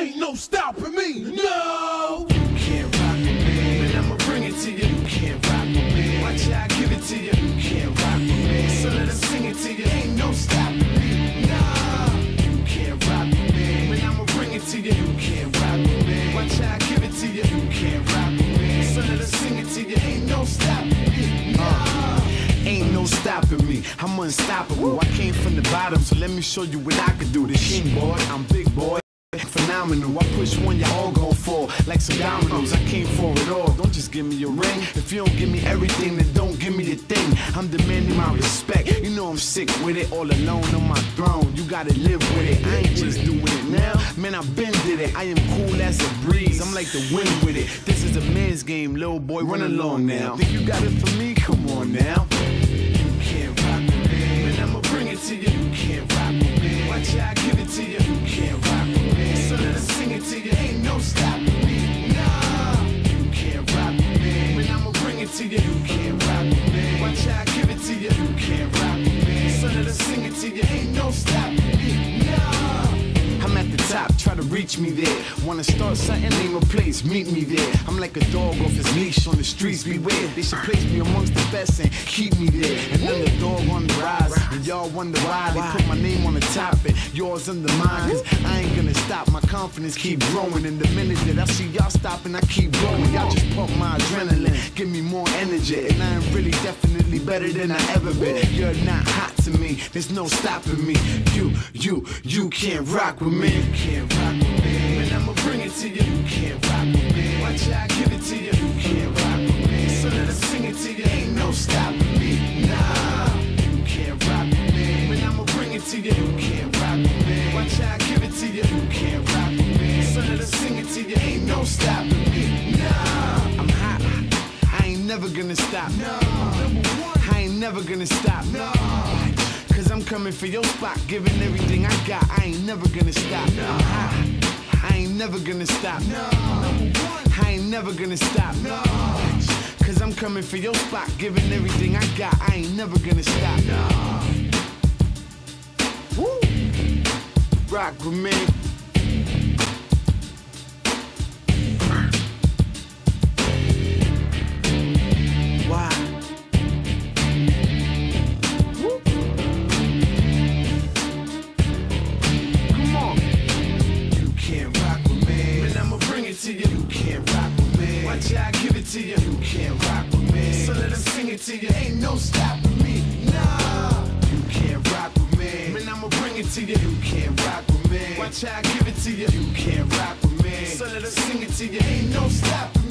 Ain't no stopping me, no! You can't rock with me, and I'ma bring it to you. You can't rock with me, watch how I give it to you. You can't rock with me, so let us sing it to you. Ain't no stopping me, no! You can't rock with me, and I'ma bring it to you. You can't rock with me, watch how I give it to you. You can't rock with me, so let us sing it to you. Ain't no stopping me, no! Ain't no stopping me, I'm unstoppable. I came from the bottom, so let me show you what I can do. This king boy, I'm big boy, phenomenal. I push one, you all gon' fall like some dominoes. I came for it all, don't just give me a ring. If you don't give me everything, then don't give me the thing. I'm demanding my respect, you know I'm sick with it. All alone on my throne, you gotta live with it. I ain't just doing it now, man, I've been did it. I am cool as a breeze, I'm like the wind with it. This is a man's game, little boy, run along now. Think you got it for me? Come on now. You can't rock with me, and I'ma bring it to you. You can't rock with me, watch how I give it to you. You can't rock with me, so let us sing it to you. Ain't no stopping me, nah. You can't rock with me, and I'ma bring it to you. You can't rock with me, watch how I give it to you. You can't rock with me, so let us sing it to you. Ain't no stopping me, nah. I'm at the top, try to reach me there. Wanna start something, name a place, meet me there. I'm like a dog off his leash on the streets, beware. They should place me amongst the best and keep me there. And I'm the dog on the rise, and y'all wonder why they put my name on the top and yours under mine. Cause I ain't gonna stop, my confidence keep growing. And the minute that I see y'all stopping, I keep going. Y'all just pump my adrenaline, give me more energy. And I am really definitely better than I ever been. You're not hot to me, there's no stopping me. You can't rock with me. You can't rock with me, and I'ma bring it to you. You can't rock with me, watch how I give it to you. You can't rock with me, so let us sing it to you. Ain't no stopping me, nah. You can't rock with me, and I'ma bring it to you. You can't rock with me, watch how I give it to you. You can't rock with me, so let us sing it to you. Ain't no stopping me, nah. I'm hot, I ain't never gonna stop. No, I ain't never gonna stop. No. Cause I'm coming for your spot, giving everything I got. I ain't never gonna stop. No. I ain't never gonna stop. No. I ain't never gonna stop. No. Cause I'm coming for your spot, giving everything I got. I ain't never gonna stop. No. Woo. Rock with me. Watch how I give it to you. You can't rock with me, so let us sing it to you. Ain't no stopping me, nah. You can't rock with me, man, I'ma bring it to you. You can't rock with me, watch how I give it to you. You can't rock with me, so let us sing it to you. Ain't no stopping